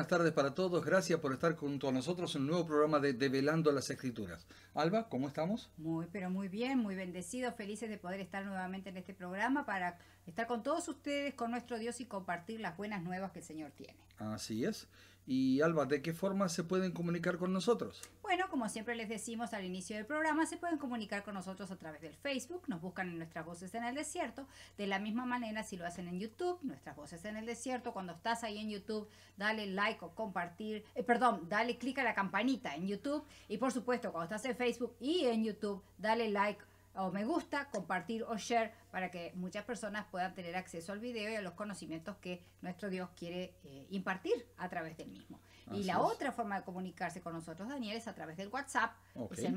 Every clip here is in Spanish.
buenas tardes para todos. Gracias por estar junto a nosotros en un nuevo programa de Develando las Escrituras. Alba, ¿cómo estamos? Muy, pero muy bien, muy bendecidos, felices de poder estar nuevamente en este programa para estar con todos ustedes, con nuestro Dios y compartir las buenas nuevas que el Señor tiene. Así es. Y Alba, ¿de qué forma se pueden comunicar con nosotros? Bueno, como siempre les decimos al inicio del programa, se pueden comunicar con nosotros a través del Facebook, nos buscan en Nuestras Voces en el Desierto. De la misma manera, si lo hacen en YouTube, Nuestras Voces en el Desierto, cuando estás ahí en YouTube, dale like o compartir, dale clic a la campanita en YouTube. Y por supuesto, cuando estás en Facebook y en YouTube, dale like o me gusta, compartir o share para que muchas personas puedan tener acceso al video y a los conocimientos que nuestro Dios quiere impartir a través del mismo. Y la otra forma de comunicarse con nosotros, Daniel, es a través del WhatsApp. Okay. Es el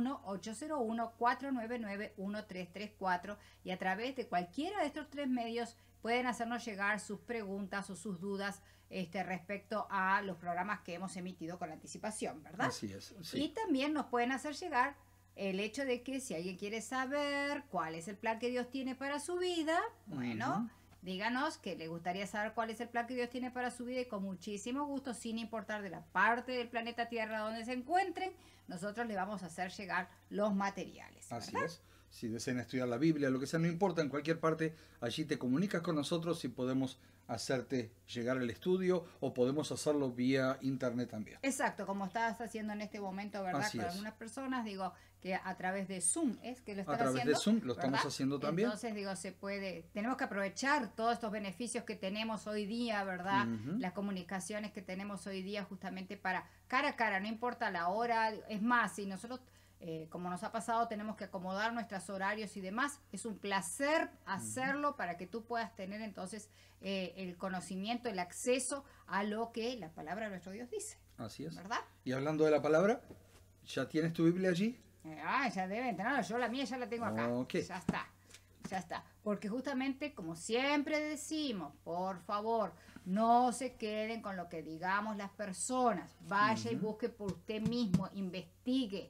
+1-801-499-1334 y a través de cualquiera de estos tres medios pueden hacernos llegar sus preguntas o sus dudas respecto a los programas que hemos emitido con anticipación, ¿verdad? Así es. Sí. Y también nos pueden hacer llegar el hecho de que si alguien quiere saber cuál es el plan que Dios tiene para su vida, bueno, díganos que le gustaría saber cuál es el plan que Dios tiene para su vida y con muchísimo gusto, sin importar de la parte del planeta Tierra donde se encuentren, nosotros le vamos a hacer llegar los materiales. Así ¿verdad? es. Si desean estudiar la Biblia, lo que sea, no importa, en cualquier parte, allí te comunicas con nosotros y podemos hacerte llegar el estudio o podemos hacerlo vía internet también. Exacto, como estás haciendo en este momento, ¿verdad? Así Con es. algunas personas, digo, que a través de Zoom es que lo están A través haciendo. de Zoom lo estamos ¿verdad? haciendo también. Entonces, digo, se puede, tenemos que aprovechar todos estos beneficios que tenemos hoy día, ¿verdad? Las comunicaciones que tenemos hoy día justamente para cara a cara, no importa la hora, es más, si nosotros... como nos ha pasado, tenemos que acomodar nuestros horarios y demás. Es un placer hacerlo para que tú puedas tener entonces el conocimiento, el acceso a lo que la palabra de nuestro Dios dice. Así es. ¿Verdad? Y hablando de la palabra, ¿ya tienes tu Biblia allí? Ya deben tenerlo. Yo la mía ya la tengo acá. Ok. Ya está. Ya está. Porque justamente, como siempre decimos, por favor, no se queden con lo que digamos las personas. Vaya y busque por usted mismo, investigue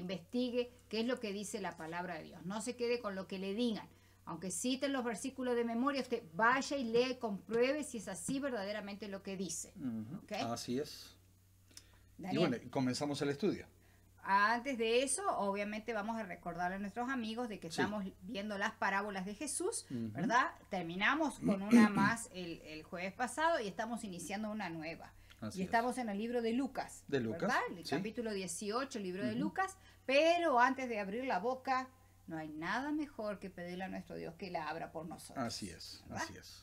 qué es lo que dice la palabra de Dios. No se quede con lo que le digan. Aunque citen los versículos de memoria, usted vaya y lee, compruebe si es así verdaderamente lo que dice. ¿Okay? Así es. Daniel, Y bueno, comenzamos el estudio. antes de eso, obviamente vamos a recordarle a nuestros amigos de que Sí. estamos viendo las parábolas de Jesús, ¿verdad? Terminamos con una más el jueves pasado y estamos iniciando una nueva. Así Y estamos en el libro de Lucas, De Lucas, ¿verdad? El sí. capítulo 18, el libro de Lucas. Pero antes de abrir la boca, no hay nada mejor que pedirle a nuestro Dios que la abra por nosotros. Así es, ¿verdad? así es.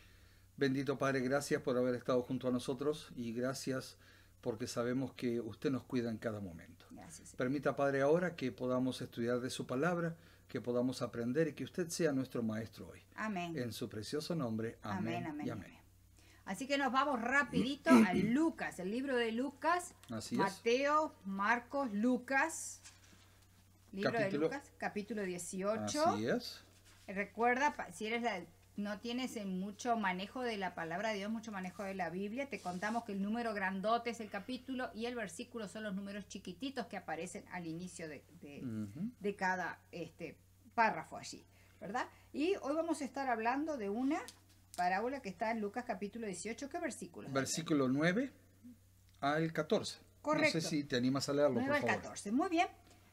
Bendito Padre, gracias por haber estado junto a nosotros y gracias porque sabemos que usted nos cuida en cada momento. Gracias, Señor. Permita, Padre, ahora que podamos estudiar de su palabra, que podamos aprender y que usted sea nuestro maestro hoy. Amén. En su precioso nombre, amén, Amén, y amén, amén. amén. Así que nos vamos rapidito a Lucas, el libro de Lucas, Así es. Mateo, Marcos, Lucas, libro de Capítulo- Lucas, capítulo 18. Así es. Recuerda, si eres no tienes mucho manejo de la palabra de Dios, mucho manejo de la Biblia, te contamos que el número grandote es el capítulo y el versículo son los números chiquititos que aparecen al inicio de cada párrafo allí, ¿verdad? Y hoy vamos a estar hablando de una parábola que está en Lucas capítulo 18. ¿Qué versículos? Versículo 9 al 14. Correcto. No sé si te animas a leerlo, 9 por al favor. 14. Muy bien.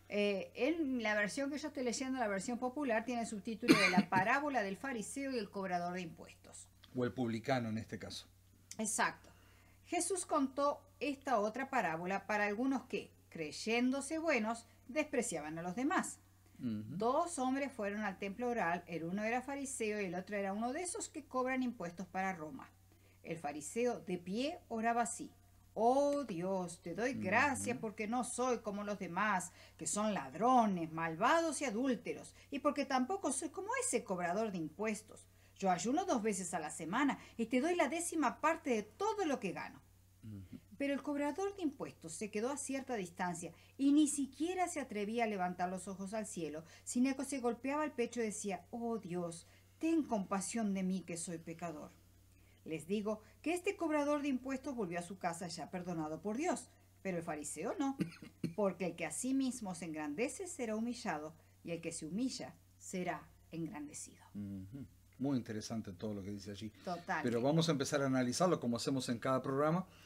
En la versión que yo estoy leyendo, la versión popular, tiene el subtítulo de la parábola del fariseo y el cobrador de impuestos. O el publicano en este caso. Exacto. Jesús contó esta otra parábola para algunos que, creyéndose buenos, despreciaban a los demás. Dos hombres fueron al templo oral, el uno era fariseo y el otro era uno de esos que cobran impuestos para Roma. El fariseo de pie oraba así: oh Dios, te doy gracias porque no soy como los demás, que son ladrones, malvados y adúlteros, y porque tampoco soy como ese cobrador de impuestos. Yo ayuno 2 veces a la semana y te doy la 10ª parte de todo lo que gano. Pero el cobrador de impuestos se quedó a cierta distancia y ni siquiera se atrevía a levantar los ojos al cielo, sino que se golpeaba el pecho y decía: oh Dios, ten compasión de mí que soy pecador. Les digo que este cobrador de impuestos volvió a su casa ya perdonado por Dios, pero el fariseo no, porque el que a sí mismo se engrandece será humillado, y el que se humilla será engrandecido. Muy interesante todo lo que dice allí. Total. Pero vamos a empezar a analizarlo como hacemos en cada programa.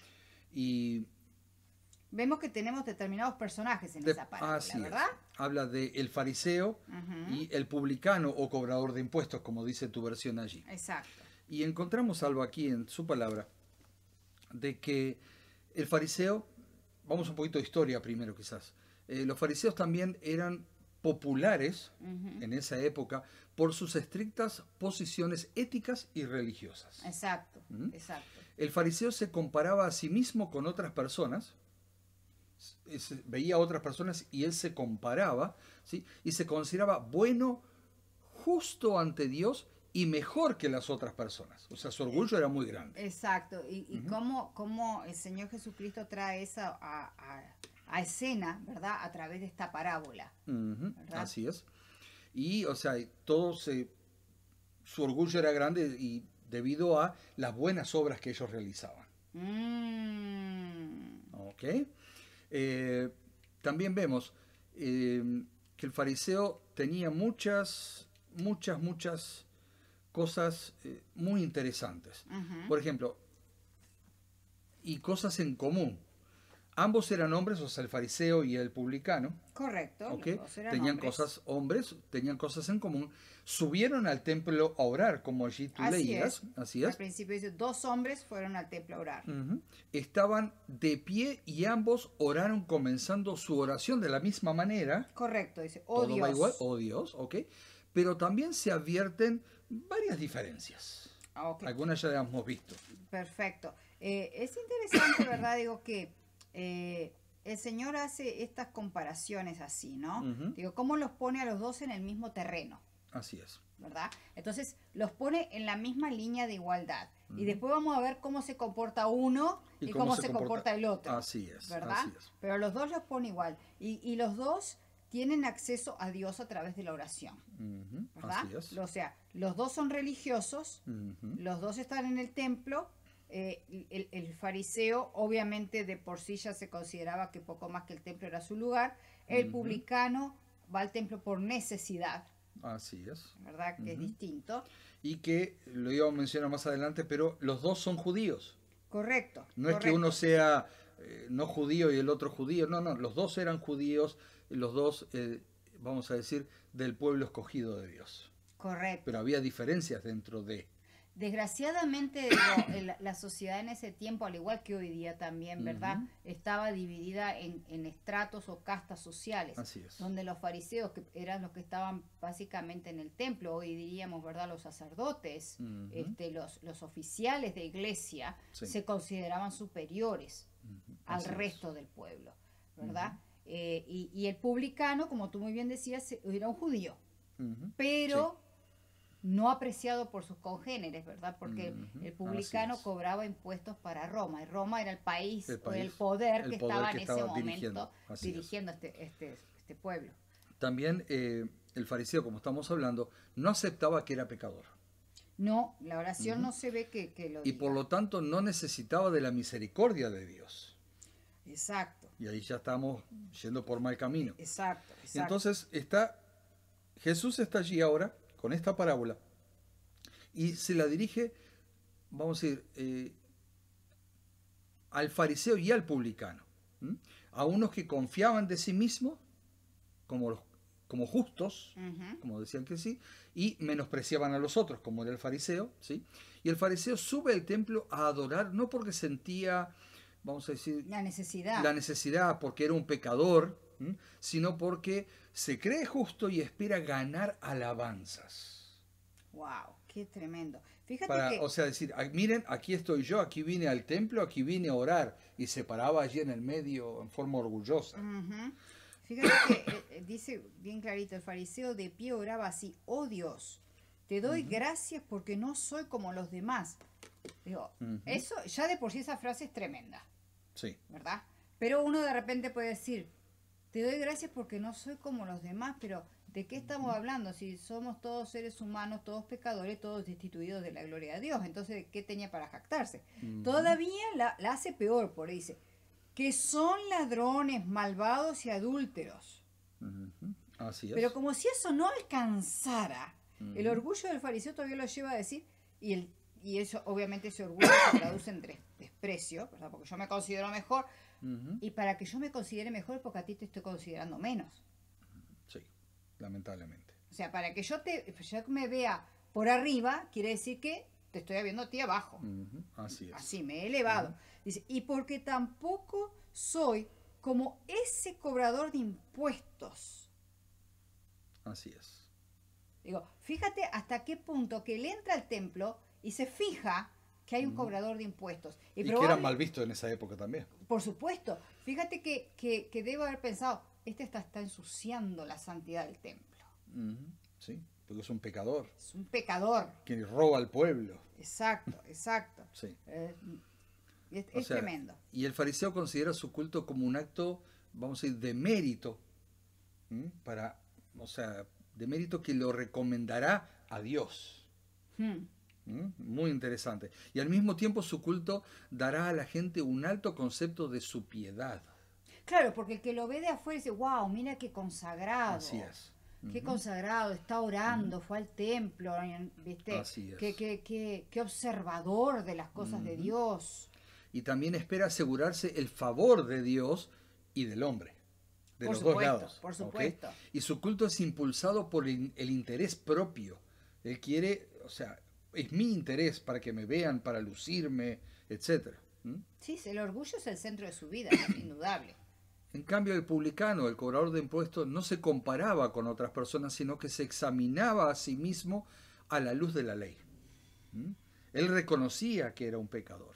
Y Vemos que tenemos determinados personajes en esa parábola, así ¿verdad? es. Habla de el fariseo y el publicano o cobrador de impuestos, como dice tu versión allí. Exacto. Y encontramos algo aquí en su palabra, de que el fariseo, vamos un poquito de historia primero quizás, los fariseos también eran populares en esa época por sus estrictas posiciones éticas y religiosas. Exacto, exacto. El fariseo se comparaba a sí mismo con otras personas, veía a otras personas y él se comparaba, ¿sí? Y se consideraba bueno, justo ante Dios y mejor que las otras personas. O sea, su orgullo era muy grande. Exacto. Y cómo el Señor Jesucristo trae esa a escena, ¿verdad? A través de esta parábola. ¿Verdad? Así es. Y, o sea, su orgullo era grande y debido a las buenas obras que ellos realizaban. ¿Ok? También vemos que el fariseo tenía muchas cosas muy interesantes. Por ejemplo, y cosas en común. Ambos eran hombres, o sea, el fariseo y el publicano. Correcto. ¿Ok? Los dos eran Tenían hombres. tenían cosas en común. Subieron al templo a orar, como allí tú leías. Así es. Al principio dice, 2 hombres fueron al templo a orar. Estaban de pie y ambos oraron comenzando su oración de la misma manera. Correcto, dice, Todo Dios. va igual, Dios, ¿ok? Pero también se advierten varias diferencias. Okay. Algunas ya las hemos visto. Perfecto. Es interesante, ¿verdad? Digo que el Señor hace estas comparaciones así, ¿no? Digo, ¿cómo los pone a los dos en el mismo terreno? Así es. ¿Verdad? Entonces, los pone en la misma línea de igualdad. Y después vamos a ver cómo se comporta uno y cómo se comporta el otro. Así es. ¿Verdad? Así es. Pero los dos los pone igual. Y los dos tienen acceso a Dios a través de la oración. ¿Verdad? Así es. O sea, los dos son religiosos, los dos están en el templo. El fariseo obviamente de por sí ya se consideraba que poco más que el templo era su lugar. El publicano va al templo por necesidad. Así es. ¿Verdad? Que es distinto. Y que lo íbamos a mencionar más adelante, pero los dos son judíos. Correcto. No es que uno sea no judío y el otro judío. No, los dos eran judíos, los dos, vamos a decir, del pueblo escogido de Dios. Correcto. Pero había diferencias dentro de... Desgraciadamente, la sociedad en ese tiempo, al igual que hoy día también, ¿verdad? Estaba dividida en estratos o castas sociales. Así es. Donde los fariseos, que eran los que estaban básicamente en el templo, hoy diríamos, ¿verdad? Los sacerdotes, los oficiales de iglesia, se consideraban superiores al resto del pueblo, ¿verdad? Y el publicano, como tú muy bien decías, era un judío, pero... no apreciado por sus congéneres, ¿verdad? Porque el publicano cobraba impuestos para Roma, y Roma era el país o el poder que estaba en ese momento dirigiendo este pueblo. También el fariseo, como estamos hablando, no aceptaba que era pecador. No, la oración no se ve que lo diga. Y por lo tanto no necesitaba de la misericordia de Dios. Exacto. Y ahí ya estamos yendo por mal camino. Exacto. Entonces Jesús está allí ahora con esta parábola y se la dirige, vamos a decir, al fariseo y al publicano, a unos que confiaban de sí mismos como justos, como decían que sí, y menospreciaban a los otros, como era el fariseo, ¿sí? Y el fariseo sube al templo a adorar, no porque sentía, vamos a decir, la necesidad porque era un pecador, sino porque se cree justo y espera ganar alabanzas. ¡Wow! ¡Qué tremendo! Fíjate O sea, decir, miren, aquí estoy yo, aquí vine al templo, aquí vine a orar, y se paraba allí en el medio en forma orgullosa. Fíjate que dice bien clarito, el fariseo de pie oraba así: oh Dios, te doy gracias porque no soy como los demás. Digo, eso ya de por sí esa frase es tremenda. Sí. ¿Verdad? Pero uno de repente puede decir, te doy gracias porque no soy como los demás, pero ¿de qué estamos hablando? Si somos todos seres humanos, todos pecadores, todos destituidos de la gloria de Dios. Entonces, ¿de qué tenía para jactarse? Todavía la hace peor, por ahí dice, que son ladrones, malvados y adúlteros. Así es. Pero como si eso no alcanzara, el orgullo del fariseo todavía lo lleva a decir, y y eso, obviamente, ese orgullo se traduce en desprecio, ¿verdad? Porque yo me considero mejor, y para que yo me considere mejor, porque a ti te estoy considerando menos. Sí, lamentablemente. O sea, para que yo me vea por arriba, quiere decir que te estoy viendo a ti abajo. Así es. Así, me he elevado. Dice, y porque tampoco soy como ese cobrador de impuestos. Así es. Digo, fíjate hasta qué punto que él entra al templo y se fija que hay un cobrador de impuestos. Y que era mal visto en esa época también. Por supuesto. Fíjate que debo haber pensado, está ensuciando la santidad del templo. Sí, porque es un pecador. Es un pecador. Que roba al pueblo. Exacto, exacto. Sí. Es tremendo. Y el fariseo considera su culto como un acto, vamos a decir, de mérito, de mérito que lo recomendará a Dios. Muy interesante. Y al mismo tiempo su culto dará a la gente un alto concepto de su piedad. Claro, porque el que lo ve de afuera dice, wow, mira qué consagrado. Así es. Qué consagrado, está orando, fue al templo, ¿viste? Así es. Qué observador de las cosas de Dios. Y también espera asegurarse el favor de Dios y del hombre. De los dos lados. Por supuesto. ¿Okay? Y su culto es impulsado por el interés propio. Él quiere, es mi interés para que me vean, para lucirme, etc. Sí, el orgullo es el centro de su vida, es indudable. En cambio, el publicano, el cobrador de impuestos, no se comparaba con otras personas, sino que se examinaba a sí mismo a la luz de la ley. Él reconocía que era un pecador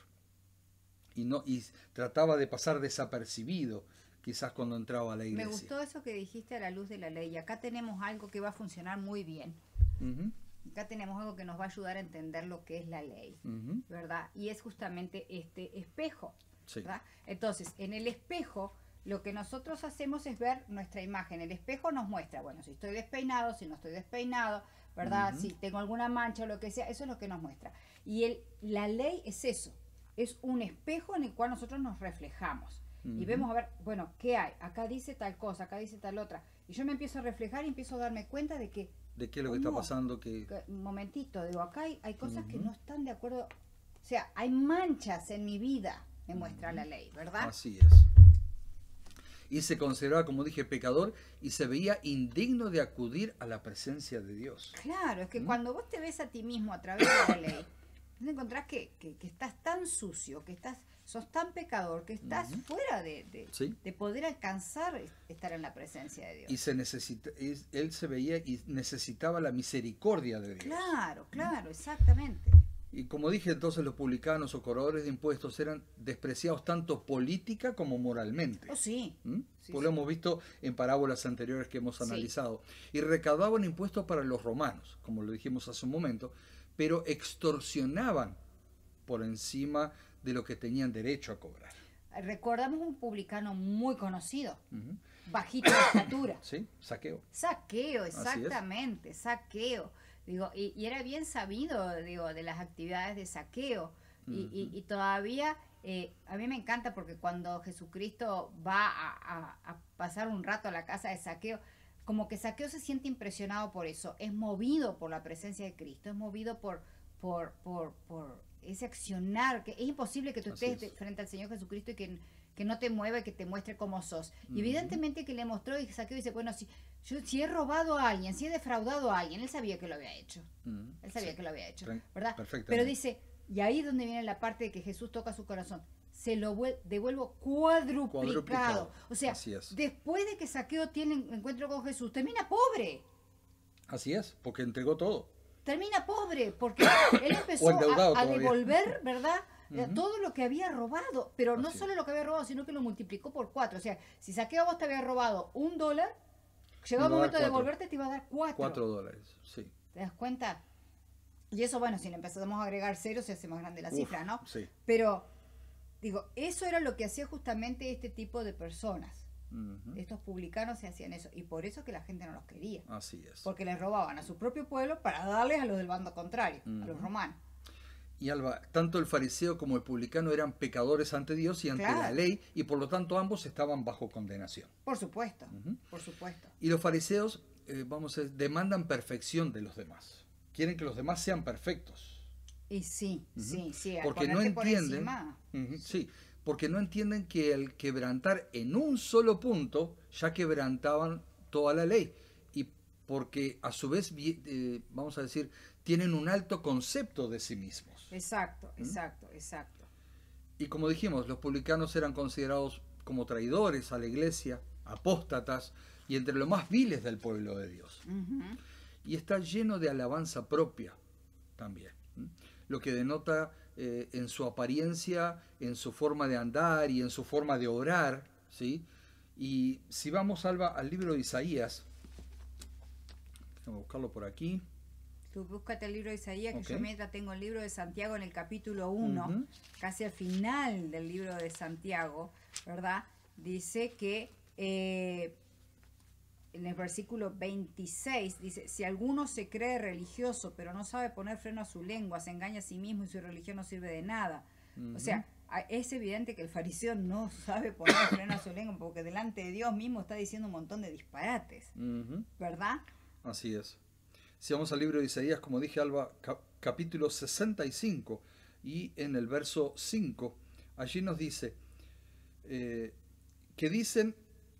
y trataba de pasar desapercibido, quizás cuando entraba a la iglesia. Me gustó eso que dijiste, a la luz de la ley. Acá tenemos algo que va a funcionar muy bien. Acá tenemos algo que nos va a ayudar a entender lo que es la ley, ¿verdad? Y es justamente este espejo, ¿verdad? Entonces, en el espejo, lo que nosotros hacemos es ver nuestra imagen. El espejo nos muestra, bueno, si estoy despeinado, si no estoy despeinado, ¿verdad? Si tengo alguna mancha o lo que sea, eso es lo que nos muestra. Y la ley es eso, es un espejo en el cual nosotros nos reflejamos. Y vemos, a ver, bueno, ¿qué hay? Acá dice tal cosa, acá dice tal otra. Y yo me empiezo a reflejar y empiezo a darme cuenta de que... ¿De qué es lo que está pasando? Un momentito, digo, acá hay cosas que no están de acuerdo. O sea, hay manchas en mi vida, me muestra la ley, ¿verdad? Así es. Y se consideraba, como dije, pecador y se veía indigno de acudir a la presencia de Dios. Claro, es que cuando vos te ves a ti mismo a través de la ley, te encontrás que estás tan sucio, que sos tan pecador, que estás fuera de poder alcanzar estar en la presencia de Dios. Y él se veía y necesitaba la misericordia de Dios. Claro, exactamente. Y como dije, entonces los publicanos o cobradores de impuestos eran despreciados tanto política como moralmente. Oh, sí. Pues lo hemos visto en parábolas anteriores que hemos analizado. Y recaudaban impuestos para los romanos, como lo dijimos hace un momento, pero extorsionaban por encima de lo que tenían derecho a cobrar. Recordamos un publicano muy conocido, bajito de estatura. Sí, Zaqueo. Zaqueo, exactamente, Zaqueo. Digo, y era bien sabido, digo, de las actividades de Zaqueo. Y todavía, a mí me encanta porque cuando Jesucristo va a pasar un rato a la casa de Zaqueo, como que Zaqueo se siente impresionado por eso. Es movido por la presencia de Cristo, es movido por ese accionar, que es imposible que tú estés frente al Señor Jesucristo y que no te mueva y que te muestre cómo sos. Y evidentemente que le mostró, y Zaqueo dice, bueno, si he robado a alguien, si he defraudado a alguien, él sabía que lo había hecho. Él sabía que lo había hecho, ¿verdad? Pero dice, y ahí es donde viene la parte de que Jesús toca su corazón, se lo devuelvo cuadruplicado. O sea, después de que Zaqueo tiene un encuentro con Jesús, termina pobre. Así es, porque entregó todo. Termina pobre, porque él empezó a devolver, ¿verdad? Todo lo que había robado, pero no solo lo que había robado, sino que lo multiplicó por 4. O sea, si Zaqueo vos te había robado $1, llegó el momento de devolverte, te iba a dar 4. $4, sí. ¿Te das cuenta? Y eso, bueno, si le empezamos a agregar ceros, se hace más grande la cifra, ¿no? Sí. Pero, digo, eso era lo que hacía justamente este tipo de personas. Estos publicanos se hacían eso, y por eso que la gente no los quería. Así es. Porque les robaban a su propio pueblo para darles a los del bando contrario, a los romanos. Y Alba, tanto el fariseo como el publicano eran pecadores ante Dios y ante la ley, y por lo tanto ambos estaban bajo condenación. Por supuesto, por supuesto. Y los fariseos, demandan perfección de los demás. Quieren que los demás sean perfectos. Y sí, al Porque no ponerte por entienden, encima. sí, porque no entienden que al quebrantar en un solo punto ya quebrantaban toda la ley. Y porque a su vez, vamos a decir, tienen un alto concepto de sí mismos. Exacto, exacto. Y como dijimos, los publicanos eran considerados como traidores a la iglesia, apóstatas y entre los más viles del pueblo de Dios. Y está lleno de alabanza propia también, lo que denota en su apariencia, en su forma de andar y en su forma de orar, ¿sí? Y si vamos, Alba, al libro de Isaías, vamos a buscarlo por aquí. Tú búscate el libro de Isaías, que Ok. yo mientras tengo el libro de Santiago en el capítulo 1, casi al final del libro de Santiago, ¿verdad? Dice que en el versículo 26, dice, si alguno se cree religioso, pero no sabe poner freno a su lengua, se engaña a sí mismo y su religión no sirve de nada. O sea, es evidente que el fariseo no sabe poner freno a su lengua, porque delante de Dios mismo está diciendo un montón de disparates, ¿verdad? Así es. Si vamos al libro de Isaías, como dije, Alba, capítulo 65, y en el verso 5, allí nos dice que dicen: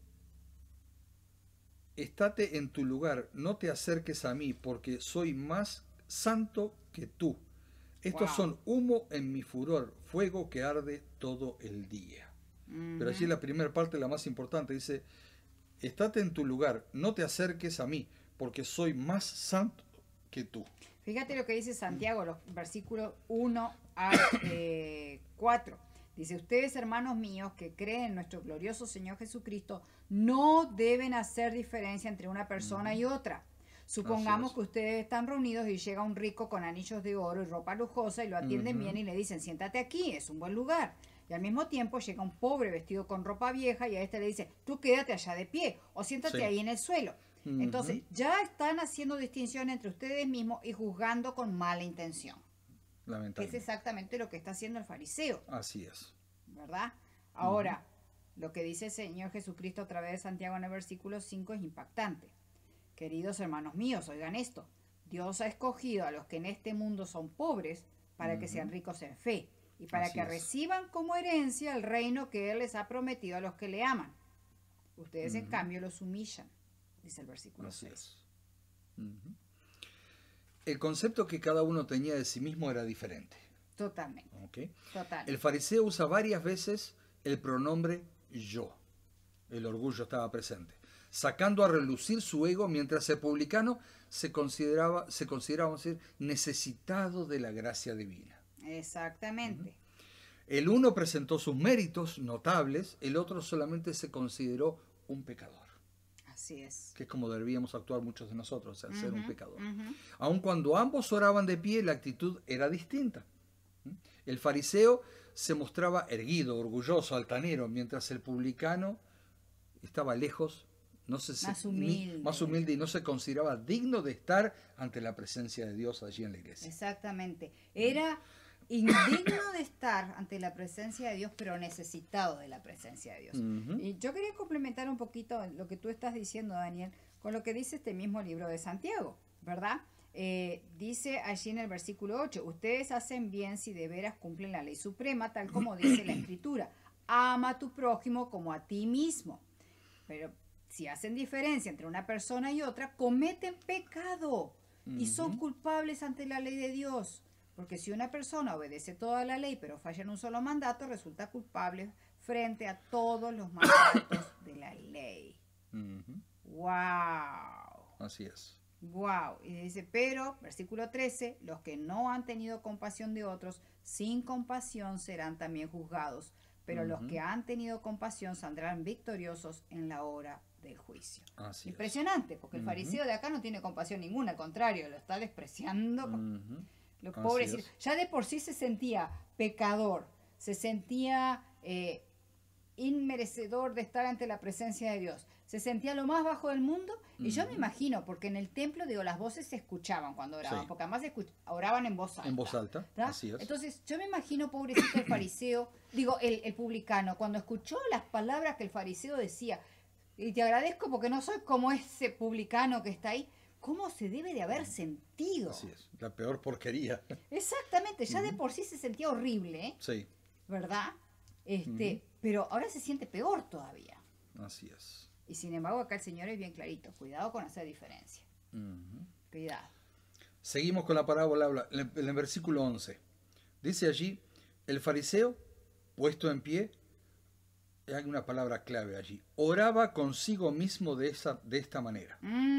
estate en tu lugar, no te acerques a mí, porque soy más santo que tú. Estos son humo en mi furor, fuego que arde todo el día. Pero allí la primera parte, la más importante, dice: estate en tu lugar, no te acerques a mí, porque soy más santo que tú. Fíjate lo que dice Santiago, los versículos 1 al 4. Dice, ustedes, hermanos míos, que creen en nuestro glorioso Señor Jesucristo, no deben hacer diferencia entre una persona y otra. Supongamos que ustedes están reunidos y llega un rico con anillos de oro y ropa lujosa y lo atienden bien y le dicen, siéntate aquí, es un buen lugar. Y al mismo tiempo llega un pobre vestido con ropa vieja y a este le dice, tú quédate allá de pie o siéntate ahí en el suelo. Entonces, ya están haciendo distinción entre ustedes mismos y juzgando con mala intención. Que es exactamente lo que está haciendo el fariseo. Así es. ¿Verdad? Ahora, lo que dice el Señor Jesucristo a través de Santiago en el versículo 5 es impactante. Queridos hermanos míos, oigan esto. Dios ha escogido a los que en este mundo son pobres para que sean ricos en fe y para que reciban como herencia el reino que Él les ha prometido a los que le aman. Ustedes, en cambio, los humillan, dice el versículo 6. El concepto que cada uno tenía de sí mismo era diferente. Totalmente. ¿Okay? Totalmente. El fariseo usa varias veces el pronombre yo. El orgullo estaba presente, sacando a relucir su ego, mientras el publicano se consideraba, vamos a decir, necesitado de la gracia divina. Exactamente. El uno presentó sus méritos notables, el otro solamente se consideró un pecador. Así es. Que es como deberíamos actuar muchos de nosotros, al ser un pecador. Aun cuando ambos oraban de pie, la actitud era distinta. El fariseo se mostraba erguido, orgulloso, altanero, mientras el publicano estaba lejos, más humilde y no se consideraba digno de estar ante la presencia de Dios allí en la iglesia. Exactamente. Era indigno de estar ante la presencia de Dios, pero necesitado de la presencia de Dios. Y yo quería complementar un poquito lo que tú estás diciendo, Daniel, con lo que dice este mismo libro de Santiago, ¿verdad? Dice allí en el versículo 8, ustedes hacen bien si de veras cumplen la ley suprema, tal como dice la Escritura. Ama a tu prójimo como a ti mismo. Pero si hacen diferencia entre una persona y otra, cometen pecado y son culpables ante la ley de Dios. Porque si una persona obedece toda la ley, pero falla en un solo mandato, resulta culpable frente a todos los mandatos de la ley. ¡Wow! Así es. ¡Wow! Y dice, pero, versículo 13, los que no han tenido compasión de otros, sin compasión serán también juzgados. Pero los que han tenido compasión saldrán victoriosos en la hora del juicio. Así Impresionante, porque el fariseo de acá no tiene compasión ninguna, al contrario, lo está despreciando. Lo pobrecito. Ya de por sí se sentía pecador, se sentía inmerecedor de estar ante la presencia de Dios, se sentía lo más bajo del mundo. Y yo me imagino, porque en el templo, digo, las voces se escuchaban cuando oraban, porque además oraban en voz alta. En voz alta, así es. Entonces yo me imagino, pobrecito el fariseo, digo, el publicano, cuando escuchó las palabras que el fariseo decía, y te agradezco porque no soy como ese publicano que está ahí, cómo se debe de haber sentido. Así es, la peor porquería. Exactamente, ya de por sí se sentía horrible, Sí, ¿verdad? Pero ahora se siente peor todavía. así es. Y sin embargo acá el Señor es bien clarito, cuidado con hacer diferencia. Cuidado. Seguimos con la parábola en el versículo 11. Dice allí, el fariseo, puesto en pie, hay una palabra clave allí, oraba consigo mismo de esta manera.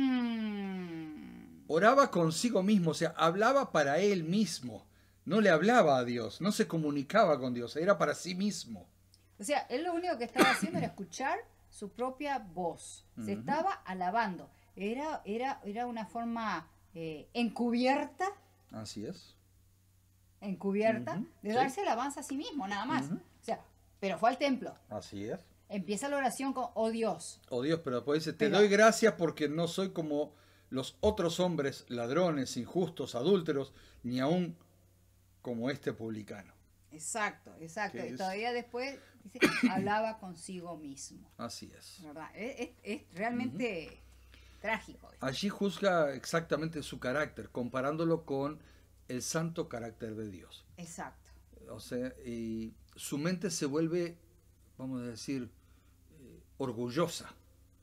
Oraba consigo mismo, o sea, hablaba para él mismo. No le hablaba a Dios, no se comunicaba con Dios, era para sí mismo. O sea, él lo único que estaba haciendo era escuchar su propia voz. Se estaba alabando. Era una forma encubierta. Así es. Encubierta de darse alabanza a sí mismo, nada más. O sea, pero fue al templo. Así es. Empieza la oración con, oh Dios. Oh Dios, pero después dice, te doy gracias porque no soy como los otros hombres, ladrones, injustos, adúlteros, ni aún como este publicano. Exacto. Y todavía después dice, hablaba consigo mismo. Así es. ¿Verdad? Es realmente trágico. Allí juzga exactamente su carácter, comparándolo con el santo carácter de Dios. Exacto. O sea, y su mente se vuelve, vamos a decir, orgullosa.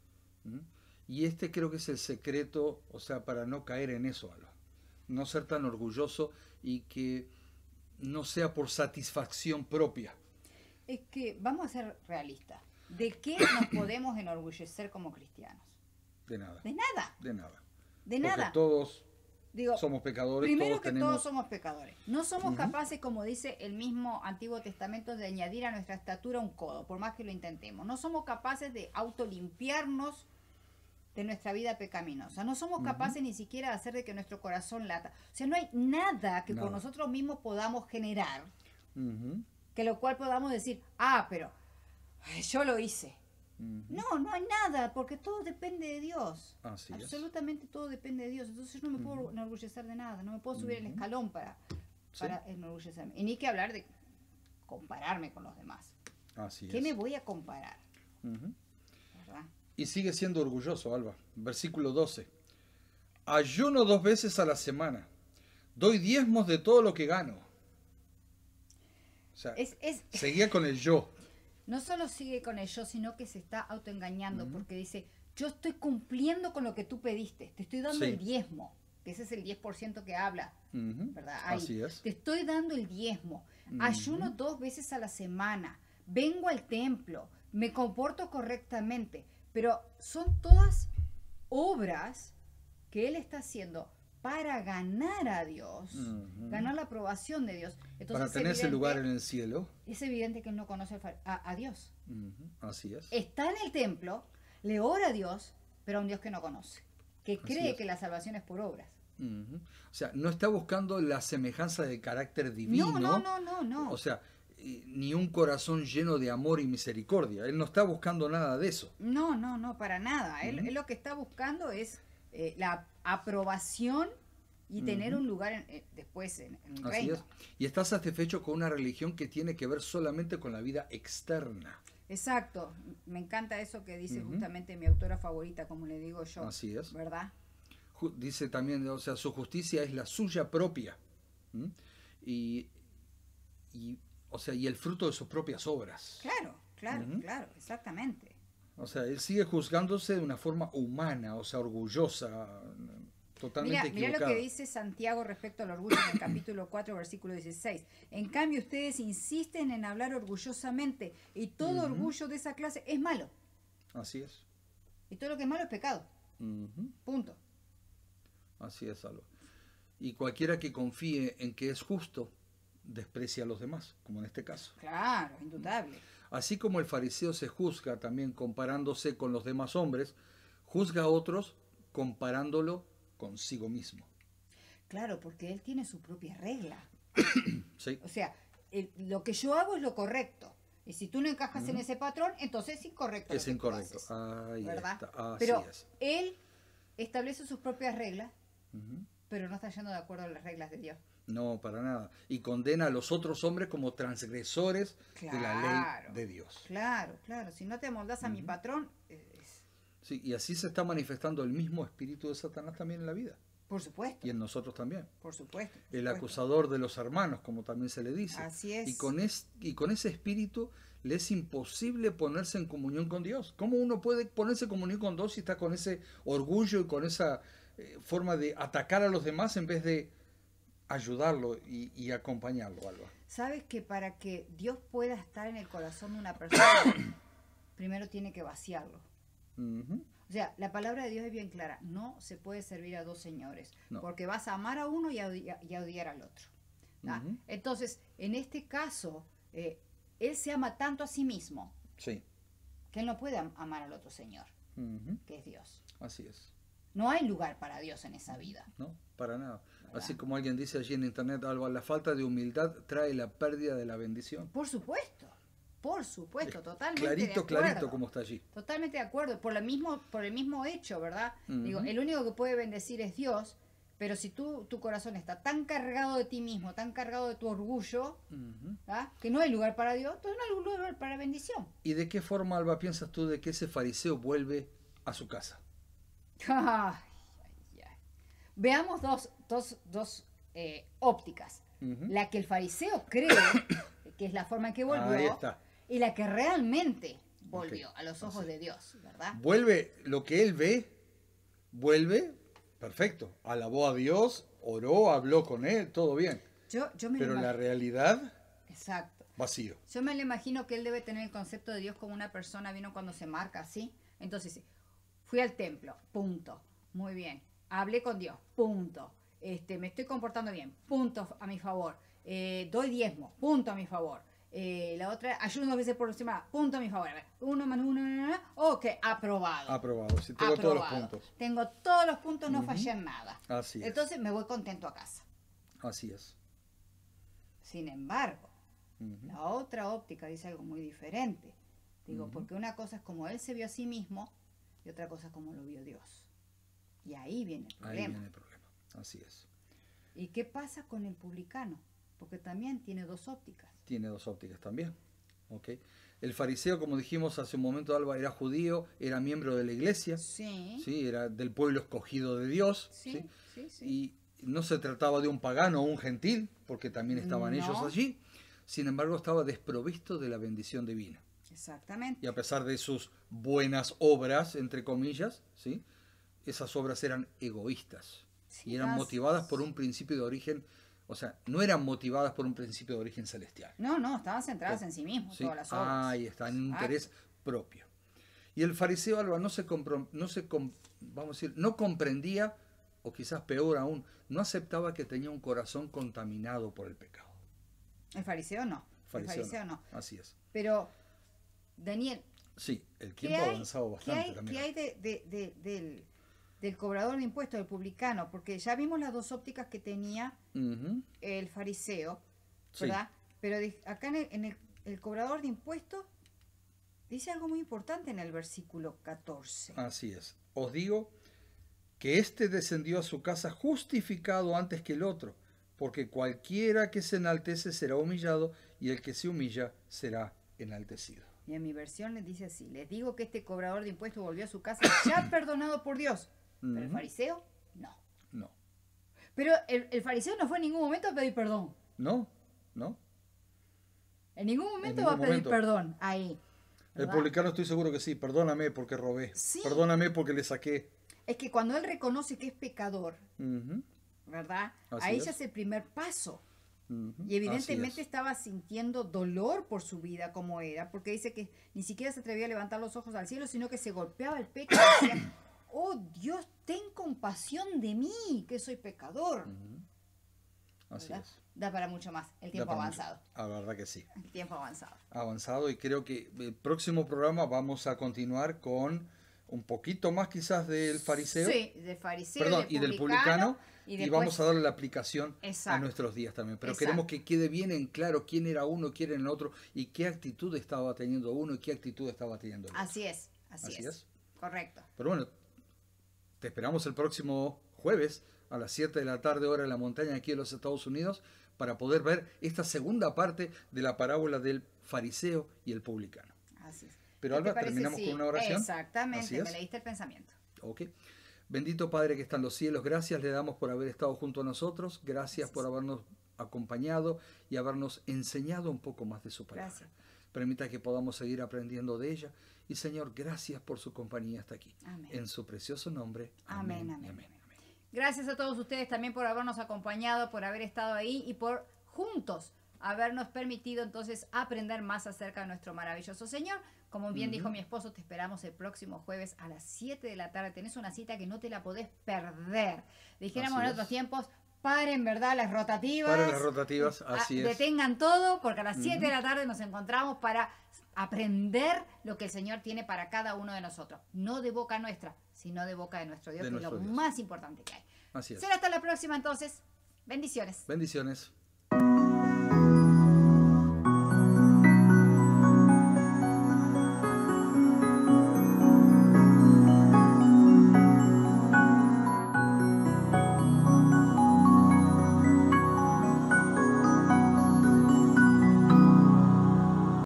Y este creo que es el secreto, o sea, para no caer en eso, Alba. No ser tan orgulloso y que no sea por satisfacción propia. Es que vamos a ser realistas. ¿De qué nos podemos enorgullecer como cristianos? De nada. De nada. De nada. De Porque nada. todos somos pecadores. Primero todos que tenemos... todos somos pecadores. No somos capaces, como dice el mismo Antiguo Testamento, de añadir a nuestra estatura un codo, por más que lo intentemos. No somos capaces de autolimpiarnos de nuestra vida pecaminosa. No somos capaces ni siquiera de hacer de que nuestro corazón lata. O sea, no hay nada que por nosotros mismos podamos generar, que lo cual podamos decir, pero yo lo hice. No hay nada, porque todo depende de Dios. Así Absolutamente todo depende de Dios. Entonces yo no me puedo enorgullecer de nada, no me puedo subir el escalón para enorgullecerme. Y ni que hablar de compararme con los demás. Así ¿Qué me voy a comparar? ¿Verdad? Y sigue siendo orgulloso, Alba. Versículo 12. Ayuno 2 veces a la semana. Doy diezmos de todo lo que gano. O sea, seguía con el yo. No solo sigue con el yo, sino que se está autoengañando porque dice, yo estoy cumpliendo con lo que tú pediste, te estoy dando el diezmo, que ese es el 10% que habla, ¿verdad? Ahí. Así es. Te estoy dando el diezmo, ayuno 2 veces a la semana, vengo al templo, me comporto correctamente, pero son todas obras que él está haciendo para ganar a Dios, ganar la aprobación de Dios. Entonces, para tener ese lugar en el cielo. Es evidente que él no conoce a Dios. Así es. Está en el templo, le ora a Dios, pero a un Dios que no conoce, que cree que la salvación es por obras. O sea, no está buscando la semejanza de carácter divino. No. O sea, ni un corazón lleno de amor y misericordia. Él no está buscando nada de eso. No, para nada. Él lo que está buscando es la aprobación y tener un lugar después en un reino. Así es. Y está satisfecho con una religión que tiene que ver solamente con la vida externa. Exacto. Me encanta eso que dice justamente mi autora favorita, como le digo yo. Así es. ¿Verdad? Dice también, o sea, su justicia es la suya propia. Y el fruto de sus propias obras. Claro, exactamente. O sea, él sigue juzgándose de una forma humana, o sea, orgullosa, totalmente equivocada. Mira lo que dice Santiago respecto al orgullo en el capítulo 4, versículo 16. En cambio, ustedes insisten en hablar orgullosamente y todo orgullo de esa clase es malo. Así es. Y todo lo que es malo es pecado. Punto. Así es, Alba. Y cualquiera que confíe en que es justo, desprecia a los demás, como en este caso. Claro, indudable. Así como el fariseo se juzga también comparándose con los demás hombres, juzga a otros comparándolo consigo mismo. Claro, porque él tiene su propia regla. Sí. O sea, lo que yo hago es lo correcto. Y si tú no encajas en ese patrón, entonces es incorrecto. Es incorrecto. Ahí ¿verdad? Está. Así pero es. Él establece sus propias reglas, pero no está yendo de acuerdo a las reglas de Dios. No, para nada. Y condena a los otros hombres como transgresores de la ley de Dios. Claro. Si no te amoldás a mi patrón, Sí, y así se está manifestando el mismo espíritu de Satanás también en la vida. Por supuesto. Y en nosotros también. Por supuesto. El acusador de los hermanos, como también se le dice. Así es. Y con ese espíritu le es imposible ponerse en comunión con Dios. ¿Cómo uno puede ponerse en comunión con Dios si está con ese orgullo y con esa forma de atacar a los demás en vez de ayudarlo y acompañarlo, Alba? Sabes que para que Dios pueda estar en el corazón de una persona, primero tiene que vaciarlo. O sea, la palabra de Dios es bien clara. No se puede servir a dos señores. No. Porque vas a amar a uno y a odiar al otro. Entonces, en este caso, él se ama tanto a sí mismo, sí, que él no puede amar al otro señor, que es Dios. Así es. No hay lugar para Dios en esa vida. No, para nada. ¿Verdad? Así como alguien dice allí en internet, Alba, la falta de humildad trae la pérdida de la bendición. Por supuesto, totalmente clarito, de acuerdo. clarito como está allí. Totalmente de acuerdo, por el mismo hecho, ¿verdad? Digo, el único que puede bendecir es Dios, pero si tu corazón está tan cargado de ti mismo, tan cargado de tu orgullo, que no hay lugar para Dios, entonces no hay lugar para bendición. ¿Y de qué forma, Alba, piensas tú de que ese fariseo vuelve a su casa? Veamos dos ópticas. La que el fariseo cree que es la forma en que volvió, y la que realmente volvió a los ojos de Dios, ¿verdad? Vuelve lo que él ve, vuelve, perfecto, alabó a Dios, oró, habló con él, todo bien. Pero la realidad, exacto, vacío. Yo me lo imagino que él debe tener el concepto de Dios como una persona, vino cuando se marca así. Entonces, fui al templo, punto, muy bien. Hablé con Dios, punto. Me estoy comportando bien, punto a mi favor. Doy diezmo, punto a mi favor. La otra, ayuno 2 veces por semana, punto a mi favor. A ver, 1 más 1, ok, aprobado. Aprobado, si tengo todos los puntos. Tengo todos los puntos, no fallé en nada. Así es. Entonces me voy contento a casa. Así es. Sin embargo, la otra óptica dice algo muy diferente. Digo, porque una cosa es como él se vio a sí mismo y otra cosa es como lo vio Dios. Y ahí viene el problema. Ahí viene el problema, así es. ¿Y qué pasa con el publicano? Porque también tiene dos ópticas. Tiene dos ópticas también. ¿Okay? El fariseo, como dijimos hace un momento, Alba, era judío, era miembro de la iglesia. Sí. ¿Sí? Era del pueblo escogido de Dios. Sí, ¿sí? Sí. Y no se trataba de un pagano o un gentil, porque también estaban ellos allí. Sin embargo, estaba desprovisto de la bendición divina. Exactamente. Y a pesar de sus buenas obras, entre comillas, ¿sí? Esas obras eran egoístas. Sí, y eran motivadas por un principio de origen, o sea, no eran motivadas por un principio de origen celestial. No, estaban centradas en sí mismos, ¿sí? Todas las obras. Ahí está, en un interés propio. Y el fariseo, Alba, no comprendía, o quizás peor aún, no aceptaba que tenía un corazón contaminado por el pecado. El fariseo no. El fariseo no. Así es. Pero, Daniel, sí, el tiempo ha avanzado bastante también. ¿Qué hay del cobrador de impuestos, del publicano? Porque ya vimos las dos ópticas que tenía el fariseo, ¿verdad? Sí. Pero acá en el cobrador de impuestos dice algo muy importante en el versículo 14. Así es. Os digo que éste descendió a su casa justificado antes que el otro, porque cualquiera que se enaltece será humillado, y el que se humilla será enaltecido. Y en mi versión les dice así: les digo que este cobrador de impuestos volvió a su casa ya perdonado por Dios. Pero el fariseo, no. Pero el fariseo no fue en ningún momento a pedir perdón. No. En ningún momento va a pedir perdón ahí. ¿Verdad? El publicano estoy seguro que sí. Perdóname porque robé. Sí. Perdóname porque le saqué. Es que cuando él reconoce que es pecador, ¿verdad? Ahí ya es el primer paso. Y evidentemente estaba sintiendo dolor por su vida como era, porque dice que ni siquiera se atrevía a levantar los ojos al cielo, sino que se golpeaba el pecho y decía: oh Dios, ten compasión de mí, que soy pecador. Así ¿verdad? es. Da para mucho más, el tiempo avanzado. La verdad que sí. El tiempo avanzado. Avanzado, y creo que el próximo programa vamos a continuar con un poquito más quizás del fariseo. Sí, del fariseo. Perdón, y del publicano. Y vamos a darle la aplicación a nuestros días también. Pero queremos que quede bien en claro quién era uno, quién era el otro, y qué actitud estaba teniendo uno y qué actitud estaba teniendo el otro. Así es. Correcto. Pero bueno, te esperamos el próximo jueves a las 7 de la tarde, hora de la montaña, aquí en los Estados Unidos, para poder ver esta segunda parte de la parábola del fariseo y el publicano. Así es. Pero ¿Qué te Alba, parece? terminamos Sí, con una oración. exactamente, Así me es. leíste el pensamiento. Ok. Bendito Padre que está en los cielos, gracias le damos por haber estado junto a nosotros, gracias por habernos acompañado y habernos enseñado un poco más de su palabra. Gracias. Permita que podamos seguir aprendiendo de ella. Y Señor, gracias por su compañía hasta aquí. Amén. En su precioso nombre. Amén, Amén. amén, Amén. amén. Gracias a todos ustedes también por habernos acompañado, por haber estado ahí y por juntos habernos permitido entonces aprender más acerca de nuestro maravilloso Señor. Como bien dijo mi esposo, te esperamos el próximo jueves a las 7 de la tarde. Tenés una cita que no te la podés perder. Dijéramos en otros tiempos, paren, ¿verdad? Las rotativas. Paren las rotativas, así es. Detengan todo, porque a las 7 de la tarde nos encontramos para aprender lo que el Señor tiene para cada uno de nosotros. No de boca nuestra, sino de boca de nuestro Dios, que es lo más importante que hay. Así es. Será hasta la próxima entonces. Bendiciones. Bendiciones.